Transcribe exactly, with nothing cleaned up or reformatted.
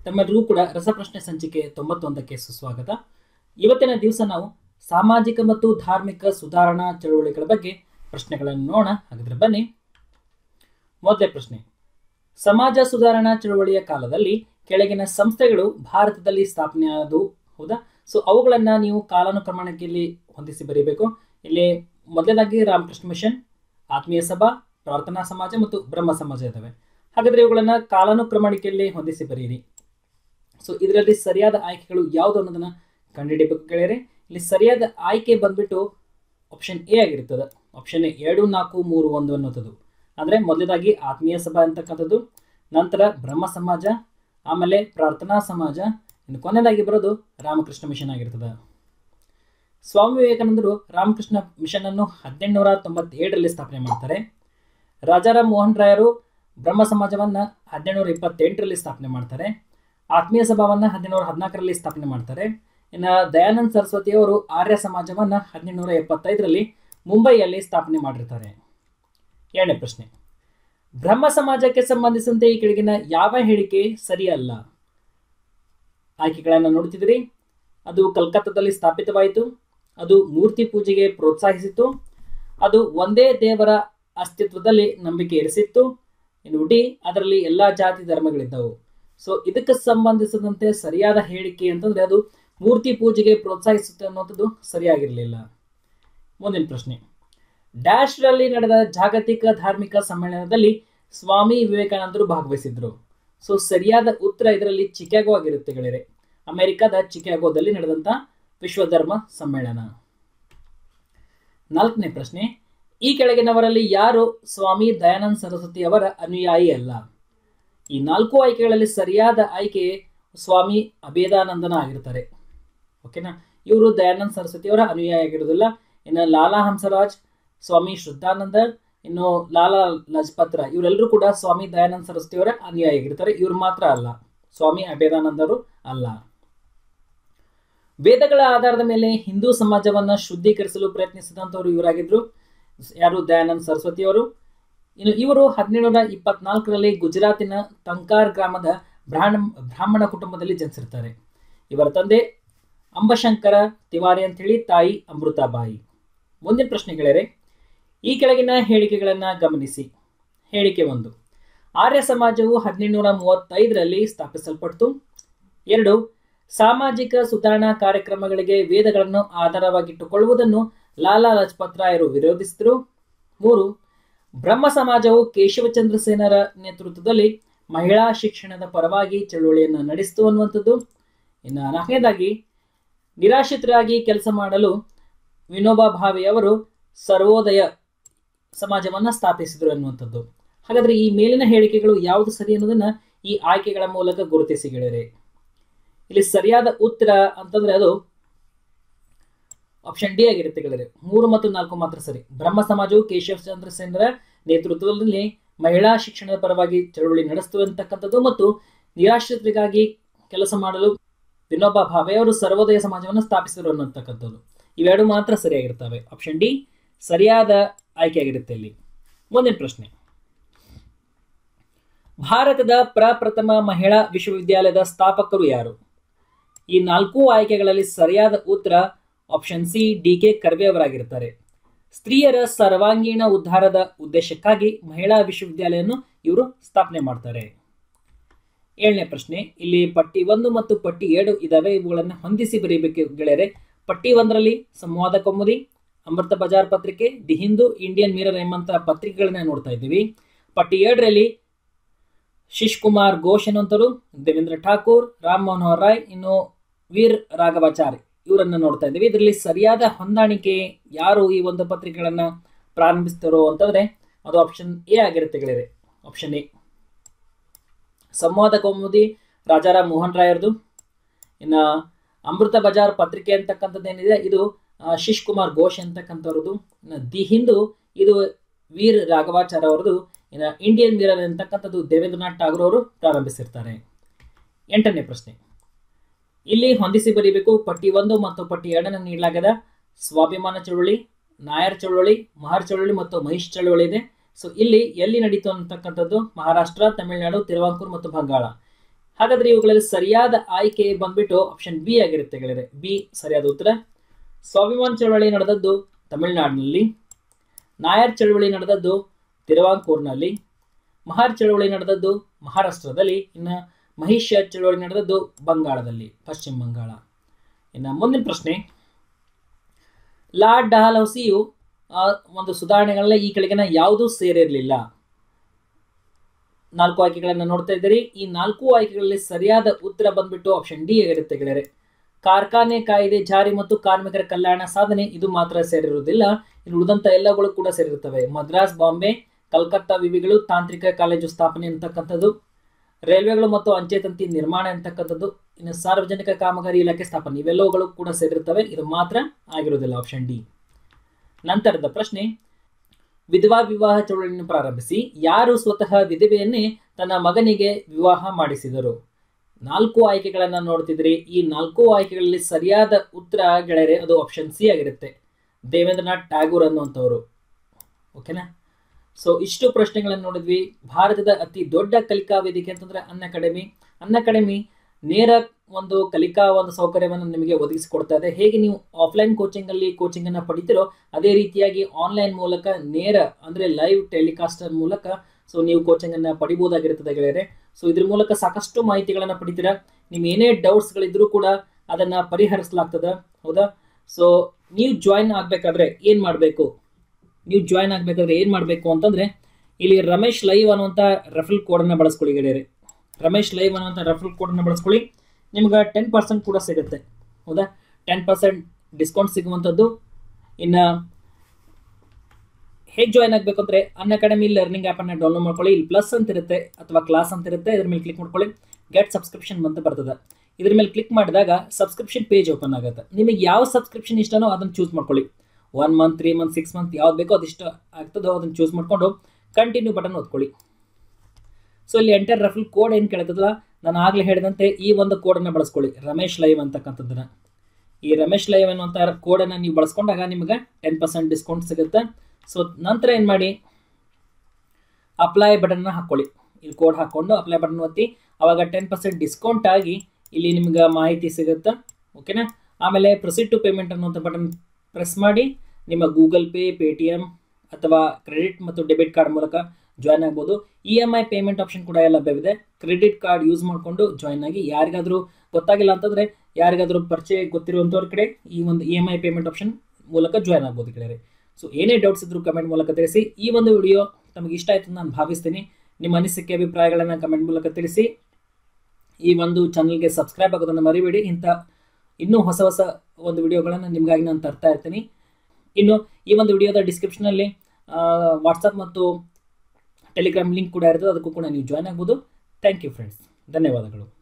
ತಮ್ಮೆಲ್ಲರಿಗೂ ಕೂಡ ರಸಪ್ರಶ್ನೆ ಸಂಚಿಕೆ ತೊಂಬತ್ತೊಂದಕ್ಕೆ ಸುಸ್ವಾಗತ. ಇವತ್ತಿನ ದಿವಸ ನಾವು ಸಾಮಾಜಿಕ ಮತ್ತು ಧಾರ್ಮಿಕ ಸುಧಾರಣಾ ಚಳುವಳಿಗಳ ಬಗ್ಗೆ ಪ್ರಶ್ನೆಗಳನ್ನು ನೋಡೋಣ. ಹಾಗಾದ್ರೆ ಬನ್ನಿ. ಮೊದಲನೇ ಪ್ರಶ್ನೆ, ಸಮಾಜ ಸುಧಾರಣಾ ಚಳುವಳಿಯ ಕಾಲದಲ್ಲಿ ಕೆಳಗಿನ ಸಂಸ್ಥೆಗಳು ಭಾರತದಲ್ಲಿ ಸ್ಥಾಪನೆಯಾದವು, ಹೌದಾ? ಸೊ ಅವುಗಳನ್ನ ನೀವು ಕಾಲಾನುಕ್ರಮಣದಲ್ಲಿ ಹೊಂದಿಸಿ ಬರೀಬೇಕು. ಇಲ್ಲಿ ಮೊದಲನೇದಾಗಿ ರಾಮಕೃಷ್ಣ ಮಿಷನ್, ಆತ್ಮೀಯ ಸಭಾ, ಪ್ರಾರ್ಥನಾ ಸಮಾಜ ಮತ್ತು ಬ್ರಹ್ಮ ಸಮಾಜ ಇದ್ದಾವೆ. ಹಾಗಾದ್ರೆ ಇವುಗಳನ್ನ ಕಾಲಾನುಕ್ರಮಣಿಕೆಯಲ್ಲಿ ಹೊಂದಿಸಿ ಬರೀರಿ. ಸೊ ಇದರಲ್ಲಿ ಸರಿಯಾದ ಆಯ್ಕೆಗಳು ಯಾವುದು ಅನ್ನೋದನ್ನ ಕಂಡುಹಿಡಿಯಬೇಕು ಗೆಳೆಯರೆ. ಇಲ್ಲಿ ಸರಿಯಾದ ಆಯ್ಕೆ ಬಂದ್ಬಿಟ್ಟು ಆಪ್ಷನ್ ಎ ಆಗಿರ್ತದೆ. ಆಪ್ಷನ್ ಎ ಎರಡು ನಾಲ್ಕು ಮೂರು ಒಂದು ಅನ್ನೋದು. ಅಂದರೆ ಮೊದಲದಾಗಿ ಆತ್ಮೀಯ ಸಭಾ ಅಂತಕ್ಕಂಥದ್ದು, ನಂತರ ಬ್ರಹ್ಮ ಸಮಾಜ, ಆಮೇಲೆ ಪ್ರಾರ್ಥನಾ ಸಮಾಜ, ಇನ್ನು ಕೊನೆಯದಾಗಿ ಬರೋದು ರಾಮಕೃಷ್ಣ ಮಿಷನ್ ಆಗಿರ್ತದೆ. ಸ್ವಾಮಿ ವಿವೇಕಾನಂದರು ರಾಮಕೃಷ್ಣ ಮಿಷನ್ ಅನ್ನು ಹದಿನೆಂಟುನೂರ ತೊಂಬತ್ತೇಳರಲ್ಲಿ ಸ್ಥಾಪನೆ ಮಾಡ್ತಾರೆ. ರಾಜಾರಾಮ್ ಮೋಹನ್ ರಾಯರು ಬ್ರಹ್ಮ ಸಮಾಜವನ್ನು ಹದಿನೆಂಟುನೂರ ಇಪ್ಪತ್ತೆಂಟರಲ್ಲಿ ಸ್ಥಾಪನೆ ಮಾಡ್ತಾರೆ. ಆತ್ಮೀಯ ಸಭಾವನ್ನು ಹದಿನೆಂಟುನೂರ ಹದಿನಾಲ್ಕರಲ್ಲಿ ಸ್ಥಾಪನೆ ಮಾಡ್ತಾರೆ. ಇನ್ನು ದಯಾನಂದ ಸರಸ್ವತಿಯವರು ಆರ್ಯ ಸಮಾಜವನ್ನು ಹದಿನೆಂಟುನೂರ ಎಪ್ಪತ್ತೈದರಲ್ಲಿ ಮುಂಬೈಯಲ್ಲಿ ಸ್ಥಾಪನೆ ಮಾಡಿರ್ತಾರೆ. ಎರಡನೇ ಪ್ರಶ್ನೆ, ಬ್ರಹ್ಮ ಸಮಾಜಕ್ಕೆ ಸಂಬಂಧಿಸಿದಂತೆ ಈ ಕೆಳಗಿನ ಯಾವ ಹೇಳಿಕೆ ಸರಿಯಲ್ಲ? ಆಯ್ಕೆಗಳನ್ನು ನೋಡ್ತಿದ್ರಿ. ಅದು ಕಲ್ಕತ್ತಾದಲ್ಲಿ ಸ್ಥಾಪಿತವಾಯಿತು, ಅದು ಮೂರ್ತಿ ಪೂಜೆಗೆ ಪ್ರೋತ್ಸಾಹಿಸಿತು, ಅದು ಒಂದೇ ದೇವರ ಅಸ್ತಿತ್ವದಲ್ಲಿ ನಂಬಿಕೆ ಇರಿಸಿತ್ತು, ಇನ್ನು ಡಿ ಅದರಲ್ಲಿ ಎಲ್ಲ ಜಾತಿ ಧರ್ಮಗಳಿದ್ದವು. ಸೊ ಇದಕ್ಕೆ ಸಂಬಂಧಿಸಿದಂತೆ ಸರಿಯಾದ ಹೇಳಿಕೆ ಅಂತಂದ್ರೆ ಅದು ಮೂರ್ತಿ ಪೂಜೆಗೆ ಪ್ರೋತ್ಸಾಹಿಸುತ್ತೆ ಅನ್ನೋದು ಸರಿಯಾಗಿರಲಿಲ್ಲ. ಮುಂದಿನ ಪ್ರಶ್ನೆ, ಡ್ಯಾಶ್ ರಲ್ಲಿ ನಡೆದ ಜಾಗತಿಕ ಧಾರ್ಮಿಕ ಸಮ್ಮೇಳನದಲ್ಲಿ ಸ್ವಾಮಿ ವಿವೇಕಾನಂದರು ಭಾಗವಹಿಸಿದ್ರು. ಸೊ ಸರಿಯಾದ ಉತ್ತರ ಇದರಲ್ಲಿ ಚಿಕಾಗೋ ಆಗಿರುತ್ತೆ ಗೆಳೆಯರೆ. ಅಮೆರಿಕದ ಚಿಕಾಗೋದಲ್ಲಿ ನಡೆದಂತ ವಿಶ್ವ ಧರ್ಮ ಸಮ್ಮೇಳನ. ನಾಲ್ಕನೇ ಪ್ರಶ್ನೆ, ಈ ಕೆಳಗಿನವರಲ್ಲಿ ಯಾರು ಸ್ವಾಮಿ ದಯಾನಂದ ಸರಸ್ವತಿ ಅವರ ಅನುಯಾಯಿ ಅಲ್ಲ? ಈ ನಾಲ್ಕು ಆಯ್ಕೆಗಳಲ್ಲಿ ಸರಿಯಾದ ಆಯ್ಕೆ ಸ್ವಾಮಿ ಅಭೇದಾನಂದನ ಆಗಿರ್ತಾರೆ. ಓಕೆನಾ? ಇವರು ದಯಾನಂದ ಸರಸ್ವತಿ ಅವರ ಅನುಯಾಯಿ ಆಗಿರೋದಿಲ್ಲ. ಇನ್ನು ಲಾಲಾ ಹಂಸರಾಜ್, ಸ್ವಾಮಿ ಶ್ರದ್ಧಾನಂದ, ಇನ್ನು ಲಾಲಾ ಲಜಪತ್ ರಾಯ್ ಇವರೆಲ್ಲರೂ ಕೂಡ ಸ್ವಾಮಿ ದಯಾನಂದ ಸರಸ್ವತಿ ಅವರ ಅನುಯಾಯಿ ಆಗಿರ್ತಾರೆ. ಇವ್ರು ಮಾತ್ರ ಅಲ್ಲ, ಸ್ವಾಮಿ ಅಭೇದಾನಂದರು ಅಲ್ಲ. ವೇದಗಳ ಆಧಾರದ ಮೇಲೆ ಹಿಂದೂ ಸಮಾಜವನ್ನ ಶುದ್ಧೀಕರಿಸಲು ಪ್ರಯತ್ನಿಸಿದಂಥವ್ರು ಇವರಾಗಿದ್ರು. ಯಾರು? ದಯಾನಂದ ಸರಸ್ವತಿ ಅವರು. ಇನ್ನು ಇವರು ಹದಿನೇಳುನೂರ ಇಪ್ಪತ್ನಾಲ್ಕರಲ್ಲಿ ಗುಜರಾತಿನ ತಂಕಾರ್ ಗ್ರಾಮದ ಬ್ರಾಹ್ಮಣ ಬ್ರಾಹ್ಮಣ ಕುಟುಂಬದಲ್ಲಿ ಜನಿಸಿರ್ತಾರೆ. ಇವರ ತಂದೆ ಅಂಬಶಂಕರ ತಿವಾರಿ ಅಂತ ಹೇಳಿ, ತಾಯಿ ಅಮೃತಾಬಾಯಿ. ಮುಂದಿನ ಪ್ರಶ್ನೆಗಳೇ, ಈ ಕೆಳಗಿನ ಹೇಳಿಕೆಗಳನ್ನ ಗಮನಿಸಿ. ಹೇಳಿಕೆ ಒಂದು, ಆರ್ಯ ಸಮಾಜವು ಹದಿನೆಂಟುನೂರ ಮೂವತ್ತೈದರಲ್ಲಿ ಸ್ಥಾಪಿಸಲ್ಪಟ್ಟು. ಎರಡು, ಸಾಮಾಜಿಕ ಸುಧಾರಣಾ ಕಾರ್ಯಕ್ರಮಗಳಿಗೆ ವೇದಗಳನ್ನು ಆಧಾರವಾಗಿಟ್ಟುಕೊಳ್ಳುವುದನ್ನು ಲಾಲಾ ಲಜಪತ್ ರಾಯರು ವಿರೋಧಿಸಿದರು. ಮೂರು, ಬ್ರಹ್ಮ ಸಮಾಜವು ಕೇಶವಚಂದ್ರ ಸೇನರ ನೇತೃತ್ವದಲ್ಲಿ ಮಹಿಳಾ ಶಿಕ್ಷಣದ ಪರವಾಗಿ ಚಳುವಳಿಯನ್ನು ನಡೆಸಿತು ಅನ್ನುವಂಥದ್ದು. ಇನ್ನು ನಾಲ್ಕನೇದಾಗಿ, ನಿರಾಶ್ರಿತರಾಗಿ ಕೆಲಸ ಮಾಡಲು ವಿನೋಬಾ ಭಾವೆಯವರು ಸರ್ವೋದಯ ಸಮಾಜವನ್ನು ಸ್ಥಾಪಿಸಿದರು ಅನ್ನುವಂಥದ್ದು. ಹಾಗಾದ್ರೆ ಈ ಮೇಲಿನ ಹೇಳಿಕೆಗಳು ಯಾವುದು ಸರಿ ಅನ್ನೋದನ್ನ ಈ ಆಯ್ಕೆಗಳ ಮೂಲಕ ಗುರುತಿಸಿ ಗೆಳೆಯರೆ. ಇಲ್ಲಿ ಸರಿಯಾದ ಉತ್ತರ ಅಂತಂದ್ರೆ ಅದು ಆಪ್ಷನ್ ಡಿ ಆಗಿರುತ್ತೆ ಗೆಳೆಯರೆ. ಮೂರು ಮತ್ತು ನಾಲ್ಕು ಮಾತ್ರ ಸರಿ. ಬ್ರಹ್ಮ ಸಮಾಜವು ಕೇಶವಚಂದ್ರ ಸೇನರ ನೇತೃತ್ವದಲ್ಲಿ ಮಹಿಳಾ ಶಿಕ್ಷಣದ ಪರವಾಗಿ ಚಳುವಳಿ ನಡೆಸಿತು ಅಂತಕ್ಕಂಥದ್ದು ಮತ್ತು ನಿರಾಶ್ರಿತರಿಗಾಗಿ ಕೆಲಸ ಮಾಡಲು ವಿನೋಬಾ ಭಾವೆ ಅವರು ಸರ್ವೋದಯ ಸಮಾಜವನ್ನು ಸ್ಥಾಪಿಸಿದರು ಅನ್ನತಕ್ಕಂಥದ್ದು. ಇವೆರಡು ಮಾತ್ರ ಸರಿಯಾಗಿರ್ತವೆ. ಆಪ್ಷನ್ ಡಿ ಸರಿಯಾದ ಆಯ್ಕೆಯಾಗಿರುತ್ತೆ ಇಲ್ಲಿ. ಮುಂದಿನ ಪ್ರಶ್ನೆ, ಭಾರತದ ಪ್ರಪ್ರಥಮ ಮಹಿಳಾ ವಿಶ್ವವಿದ್ಯಾಲಯದ ಸ್ಥಾಪಕರು ಯಾರು? ಈ ನಾಲ್ಕು ಆಯ್ಕೆಗಳಲ್ಲಿ ಸರಿಯಾದ ಉತ್ತರ option C D K Karve ಅವರಾಗಿರ್ತಾರೆ. ಸ್ತ್ರೀಯರ ಸರ್ವಾಂಗೀಣ ಉದ್ಧಾರದ ಉದ್ದೇಶಕ್ಕಾಗಿ ಮಹಿಳಾ ವಿಶ್ವವಿದ್ಯಾಲಯವನ್ನು ಇವರು ಸ್ಥಾಪನೆ ಮಾಡ್ತಾರೆ. ಏಳನೇ ಪ್ರಶ್ನೆ, ಇಲ್ಲಿ ಪಟ್ಟಿ ಒಂದು ಮತ್ತು ಪಟ್ಟಿ ಎರಡು ಇದಾವೆ. ಇವುಗಳನ್ನು ಹೊಂದಿಸಿ ಬರೀಬೇಕು ಗೆಳೆಯರೆ. ಪಟ್ಟಿ ಒಂದರಲ್ಲಿ ಸಂವಾದ ಕೌಮುದಿ, ಅಮೃತ ಬಜಾರ್ ಪತ್ರಿಕೆ, ದಿ ಹಿಂದೂ, ಇಂಡಿಯನ್ ಮಿರರ್ ಎಂಬಂತಹ ಪತ್ರಿಕೆಗಳನ್ನ ನೋಡ್ತಾ ಇದ್ದೀವಿ. ಪಟ್ಟಿ ಎರಡರಲ್ಲಿ ಶಿಶ್ ಕುಮಾರ್ ಘೋಷ್ ಅನ್ನುವಂಥರು, ದೇವೇಂದ್ರ ಠಾಕೂರ್, ರಾಮ್ ಮನೋಹರ್ ರಾಯ್, ಇನ್ನು ವೀರ್ ರಾಘವಾಚಾರಿ ಇವರನ್ನ ನೋಡ್ತಾ ಇದ್ದೀವಿ. ಇದರಲ್ಲಿ ಸರಿಯಾದ ಹೊಂದಾಣಿಕೆ ಯಾರು ಈ ಒಂದು ಪತ್ರಿಕೆಗಳನ್ನ ಪ್ರಾರಂಭಿಸ್ತಾರೋ ಅಂತಂದ್ರೆ ಅದು ಆಪ್ಷನ್ ಎ ಆಗಿರುತ್ತೆ ಗೆಳೆಯರೆ. Option A. ಸಂವಾದ ಕೌಮುದಿ ರಾಜಾರಾಮ್ ಮೋಹನ್ ರಾಯರ್ದು. ಇನ್ನು ಅಮೃತ ಬಜಾರ್ ಪತ್ರಿಕೆ ಅಂತಕ್ಕಂಥದ್ದು ಏನಿದೆ ಇದು ಶಿಶ್ ಕುಮಾರ್ ಘೋಷ್ ಅಂತಕ್ಕಂಥವ್ರದ್ದು. ಇನ್ನು ದಿ ಹಿಂದೂ ಇದು ವೀರ್ ರಾಘವಾಚಾರ್ ಅವರದು. ಇನ್ನು ಇಂಡಿಯನ್ ಮಿರರ್ ಅಂತಕ್ಕಂಥದ್ದು ದೇವೇಂದ್ರನಾಥ್ ಠಾಗೂರ್ ಅವರು ಪ್ರಾರಂಭಿಸಿರ್ತಾರೆ. ಎಂಟನೇ ಪ್ರಶ್ನೆ, ಇಲ್ಲಿ ಹೊಂದಿಸಿ ಬರೀಬೇಕು. ಪಟ್ಟಿ ಒಂದು ಮತ್ತು ಪಟ್ಟಿ ಎರಡನ್ನು ನೀಡಲಾಗಿದೆ. ಸ್ವಾಭಿಮಾನ ಚಳುವಳಿ, ನಾಯರ್ ಚಳುವಳಿ, ಮಹರ್ ಚಳುವಳಿ ಮತ್ತು ಮಹಿಷ್ ಚಳುವಳಿ ಇದೆ. ಸೊ ಇಲ್ಲಿ ಎಲ್ಲಿ ನಡೀತು ಅಂತಕ್ಕಂಥದ್ದು ಮಹಾರಾಷ್ಟ್ರ, ತಮಿಳುನಾಡು, ತಿರುವಾಂಕೂರ್ ಮತ್ತು ಬಂಗಾಳ. ಹಾಗಾದ್ರೆ ಇವುಗಳಲ್ಲಿ ಸರಿಯಾದ ಆಯ್ಕೆ ಬಂದ್ಬಿಟ್ಟು ಆಪ್ಷನ್ ಬಿ ಆಗಿರುತ್ತೆ ಗೆಳೆಯರೆ. ಬಿ ಸರಿಯಾದ ಉತ್ತರ. ಸ್ವಾಭಿಮಾನ್ ಚಳವಳಿ ನಡೆದದ್ದು ತಮಿಳುನಾಡಿನಲ್ಲಿ, ನಾಯರ್ ಚಳವಳಿ ನಡೆದದ್ದು ತಿರುವಾಂಕೂರ್ನಲ್ಲಿ, ಮಹಾರ್ ಚಳವಳಿ ನಡೆದದ್ದು ಮಹಾರಾಷ್ಟ್ರದಲ್ಲಿ, ಇನ್ನು ಮಹಿಷ ಚಳವಳಿ ನಡೆದದ್ದು ಬಂಗಾಳದಲ್ಲಿ, ಪಶ್ಚಿಮ ಬಂಗಾಳ. ಇನ್ನು ಮುಂದಿನ ಪ್ರಶ್ನೆ, ಲಾರ್ಡ್ ಡಲ್ಹೌಸಿಯು ಒಂದು ಸುಧಾರಣೆಗಳನ್ನ ಈ ಕೆಳಗಿನ ಯಾವುದೂ ಸೇರಿರಲಿಲ್ಲ. ನಾಲ್ಕು ಆಯ್ಕೆಗಳನ್ನು ನೋಡ್ತಾ ಇದ್ದೀರಿ. ಈ ನಾಲ್ಕು ಆಯ್ಕೆಗಳಲ್ಲಿ ಸರಿಯಾದ ಉತ್ತರ ಬಂದ್ಬಿಟ್ಟು ಆಪ್ಷನ್ ಡಿ ಆಗಿರುತ್ತೆ ಗೆಳೆಯರೆ. ಕಾರ್ಖಾನೆ ಕಾಯ್ದೆ ಜಾರಿ ಮತ್ತು ಕಾರ್ಮಿಕರ ಕಲ್ಯಾಣ ಸಾಧನೆ ಇದು ಮಾತ್ರ ಸೇರಿರುವುದಿಲ್ಲ, ಇನ್ನು ಉಳಿದಂತ ಎಲ್ಲಗಳು ಕೂಡ ಸೇರಿರುತ್ತವೆ. ಮದ್ರಾಸ್, ಬಾಂಬೆ, ಕಲ್ಕತ್ತಾ ವಿವಿಗಳು, ತಾಂತ್ರಿಕ ಕಾಲೇಜು ಸ್ಥಾಪನೆ ಅಂತಕ್ಕಂಥದ್ದು, ರೈಲ್ವೆಗಳು ಮತ್ತು ಅಂಚೆ ತಂತಿ ನಿರ್ಮಾಣ ಅಂತಕ್ಕಂಥದ್ದು, ಇನ್ನು ಸಾರ್ವಜನಿಕ ಕಾಮಗಾರಿ ಇಲಾಖೆ ಸ್ಥಾಪನೆ ಇವೆಲ್ಲವುಗಳು ಕೂಡ ಸೇರಿರುತ್ತವೆ. ಇದು ಮಾತ್ರ ಆಗಿರುವುದಿಲ್ಲ, ಆಪ್ಷನ್ ಡಿ. ನಂತರದ ಪ್ರಶ್ನೆ, ವಿಧವಾ ವಿವಾಹ ಚಳವಳಿಯನ್ನು ಪ್ರಾರಂಭಿಸಿ ಯಾರು ಸ್ವತಃ ವಿಧವೆಯನ್ನೇ ತನ್ನ ಮಗನಿಗೆ ವಿವಾಹ ಮಾಡಿಸಿದರು? ನಾಲ್ಕು ಆಯ್ಕೆಗಳನ್ನ ನೋಡ್ತಿದ್ರಿ. ಈ ನಾಲ್ಕು ಆಯ್ಕೆಗಳಲ್ಲಿ ಸರಿಯಾದ ಉತ್ತರ ಗೆಳೆಯರೆ ಅದು ಆಪ್ಷನ್ ಸಿ ಆಗಿರುತ್ತೆ, ದೇವೇಂದ್ರನಾಥ್ ಟ್ಯಾಗೂರ್ ಅನ್ನುವಂಥವ್ರು. ಓಕೆನಾ? ಸೊ ಇಷ್ಟು ಪ್ರಶ್ನೆಗಳನ್ನು ನೋಡಿದ್ವಿ. ಭಾರತದ ಅತಿ ದೊಡ್ಡ ಕಲಿಕಾ ವೇದಿಕೆ ಅಂತಂದ್ರೆ ಅನ್ ಅಕಾಡೆಮಿ. ಅನ್ ಅಕಾಡೆಮಿ ನೇರ ಒಂದು ಕಲಿಕಾ ಒಂದು ಸೌಕರ್ಯವನ್ನು ನಿಮಗೆ ಒದಗಿಸಿಕೊಡ್ತಾ ಇದೆ. ಹೇಗೆ ನೀವು ಆಫ್ಲೈನ್ ಕೋಚಿಂಗ್ ಅಲ್ಲಿ ಕೋಚಿಂಗ್ ಅನ್ನ ಪಡಿತೀರೋ ಅದೇ ರೀತಿಯಾಗಿ ಆನ್ಲೈನ್ ಮೂಲಕ ನೇರ ಅಂದ್ರೆ ಲೈವ್ ಟೆಲಿಕಾಸ್ಟರ್ ಮೂಲಕ ಸೊ ನೀವು ಕೋಚಿಂಗ್ ಅನ್ನ ಪಡಿಬಹುದಾಗಿರ್ತದೆ ಗೆಳೆಯರೆ. ಸೊ ಇದ್ರ ಮೂಲಕ ಸಾಕಷ್ಟು ಮಾಹಿತಿಗಳನ್ನ ಪಡಿತೀರಾ. ನಿಮ್ ಏನೇ ಡೌಟ್ಸ್ ಗಳಿದ್ರು ಕೂಡ ಅದನ್ನ ಪರಿಹರಿಸಲಾಗ್ತದ. ಹೌದಾ? ಸೊ ನೀವು ಜಾಯಿನ್ ಆಗ್ಬೇಕಾದ್ರೆ ಏನ್ ಮಾಡ್ಬೇಕು ನೀವು ಜಾಯಿನ್ ಆಗ್ಬೇಕಾದ್ರೆ ಏನ್ ಮಾಡ್ಬೇಕು ಅಂತಂದ್ರೆ ಇಲ್ಲಿ ರಮೇಶ್ ಲೈವ್ ಅನ್ನುವಂತ ರೆಫರಲ್ ಕೋಡ್ ಅನ್ನ ಬಳಸ್ಕೊಳ್ಳಿ ಗೆಳೆಯರೆ. ರಮೇಶ್ ಲೈವ್ ಅನ್ನುವಂತ ರೆಫರಲ್ ಕೋಡ್ ಅನ್ನ ಬಳಸ್ಕೊಳ್ಳಿ. ನಿಮ್ಗೆ ಟೆನ್ ಪರ್ಸೆಂಟ್ ಕೂಡ ಸಿಗುತ್ತೆ. ಹೌದಾ? ಟೆನ್ ಪರ್ಸೆಂಟ್ ಡಿಸ್ಕೌಂಟ್ ಸಿಗುವಂಥದ್ದು. ಇನ್ನು ಹೇಗೆ ಜಾಯಿನ್ ಆಗಬೇಕು ಅಂದರೆ ಅನ್ ಅಕಾಡೆಮಿ ಲರ್ನಿಂಗ್ ಆ್ಯಪ್ ಅನ್ನ ಡೌನ್ಲೋಡ್ ಮಾಡ್ಕೊಳ್ಳಿ. ಇಲ್ಲಿ ಪ್ಲಸ್ ಅಂತ ಇರುತ್ತೆ ಅಥವಾ ಕ್ಲಾಸ್ ಅಂತ ಇರುತ್ತೆ. ಇದ್ರ ಮೇಲೆ ಕ್ಲಿಕ್ ಮಾಡ್ಕೊಳ್ಳಿ. ಗೆಟ್ ಸಬ್ಸ್ಕ್ರಿಪ್ಷನ್ ಅಂತ ಬರ್ತದೆ. ಇದ್ರ ಮೇಲೆ ಕ್ಲಿಕ್ ಮಾಡಿದಾಗ ಸಬ್ಸ್ಕ್ರಿಪ್ಷನ್ ಪೇಜ್ ಓಪನ್ ಆಗುತ್ತೆ. ನಿಮಗೆ ಯಾವ ಸಬ್ಸ್ಕ್ರಿಪ್ಷನ್ ಇಷ್ಟನೋ ಅದನ್ನು ಚೂಸ್ ಮಾಡ್ಕೊಳ್ಳಿ. One month, three month, six month ಯಾವ್ದು ಬೇಕೋ ಅದು ಇಷ್ಟ ಆಗ್ತದೋ ಅದನ್ನು ಚೂಸ್ ಮಾಡ್ಕೊಂಡು ಕಂಟಿನ್ಯೂ ಬಟನ್ ಒತ್ಕೊಳ್ಳಿ. ಸೊ ಇಲ್ಲಿ ಎಂಟರ್ ರೆಫರಲ್ ಕೋಡ್ ಏನು ಕೇಳ್ತದಲ್ಲ, ನಾನು ಆಗಲೇ ಹೇಳಿದಂತೆ ಈ ಒಂದು ಕೋಡನ್ನು ಬಳಸ್ಕೊಳ್ಳಿ, ರಮೇಶ್ ಲೈವ್ ಅಂತಕ್ಕಂಥದ್ದನ್ನ. ಈ ರಮೇಶ್ ಲೈವ್ ಅನ್ನುವಂಥ ಕೋಡನ್ನು ನೀವು ಬಳಸ್ಕೊಂಡಾಗ ನಿಮಗೆ ಟೆನ್ ಪರ್ಸೆಂಟ್ ಡಿಸ್ಕೌಂಟ್ ಸಿಗುತ್ತೆ. ಸೊ ನಂತರ ಏನು ಮಾಡಿ, ಅಪ್ಲೈ ಬಟನ್ನ ಹಾಕ್ಕೊಳ್ಳಿ. ಇಲ್ಲಿ ಕೋಡ್ ಹಾಕ್ಕೊಂಡು ಅಪ್ಲೈ ಬಟನ್ ಒತ್ತಿ, ಅವಾಗ ಟೆನ್ ಪರ್ಸೆಂಟ್ ಡಿಸ್ಕೌಂಟ್ ಆಗಿ ಇಲ್ಲಿ ನಿಮ್ಗೆ ಮಾಹಿತಿ ಸಿಗುತ್ತೆ. ಓಕೆನಾ? ಆಮೇಲೆ ಪ್ರೊಸೀಡ್ ಟು ಪೇಮೆಂಟ್ ಅನ್ನುವಂಥ ಬಟನ್ ಪ್ರೆಸ್ ಮಾಡಿ ನಿಮ್ಮ ಗೂಗಲ್ ಪೇ, ಪೇಟಿಎಮ್ ಅಥವಾ ಕ್ರೆಡಿಟ್ ಮತ್ತು ಡೆಬಿಟ್ ಕಾರ್ಡ್ ಮೂಲಕ ಜಾಯ್ನ್ ಆಗ್ಬೋದು. E M I payment option ಕೂಡ ಎಲ್ಲ ಲಭ್ಯವಿದೆ. ಕ್ರೆಡಿಟ್ ಕಾರ್ಡ್ ಯೂಸ್ ಮಾಡಿಕೊಂಡು ಜಾಯ್ನ್ ಆಗಿ. ಯಾರಿಗಾದರೂ ಗೊತ್ತಾಗಿಲ್ಲ ಅಂತಂದರೆ ಯಾರಿಗಾದರೂ ಪರಿಚಯ ಗೊತ್ತಿರುವಂಥವ್ರ ಕಡೆ ಈ ಒಂದು E M I payment option ಮೂಲಕ ಜಾಯ್ನ್ ಆಗ್ಬೋದು ಗೆಳೆಯರೆ. ಸೊ ಏನೇ ಡೌಟ್ಸ್ ಇದ್ರೂ ಕಮೆಂಟ್ ಮೂಲಕ ತಿಳಿಸಿ. ಈ ಒಂದು ವಿಡಿಯೋ ತಮಗೆ ಇಷ್ಟ ಆಯಿತು ನಾನು ಭಾವಿಸ್ತೀನಿ. ನಿಮ್ಮ ಅನಿಸಿಕೆ ಅಭಿಪ್ರಾಯಗಳನ್ನು ಕಮೆಂಟ್ ಮೂಲಕ ತಿಳಿಸಿ. ಈ ಒಂದು ಚಾನಲ್ಗೆ ಸಬ್ಸ್ಕ್ರೈಬ್ ಆಗೋದನ್ನು ಮರಿಬೇಡಿ. ಇಂಥ ಇನ್ನೂ ಹೊಸ ಹೊಸ ಒಂದು ವಿಡಿಯೋಗಳನ್ನು ನಿಮಗಾಗಿ ನಾನು ತರ್ತಾ ಇರ್ತೀನಿ. ಇನ್ನು ಈ ಒಂದು ವಿಡಿಯೋದ ಡಿಸ್ಕ್ರಿಪ್ಷನಲ್ಲಿ ವಾಟ್ಸಪ್ ಮತ್ತು ಟೆಲಿಗ್ರಾಮ್ ಲಿಂಕ್ ಕೂಡ ಇರ್ತದೆ, ಅದಕ್ಕೂ ಕೂಡ ನೀವು ಜಾಯ್ನ್ ಆಗ್ಬೋದು. ಥ್ಯಾಂಕ್ ಯು ಫ್ರೆಂಡ್ಸ್, ಧನ್ಯವಾದಗಳು.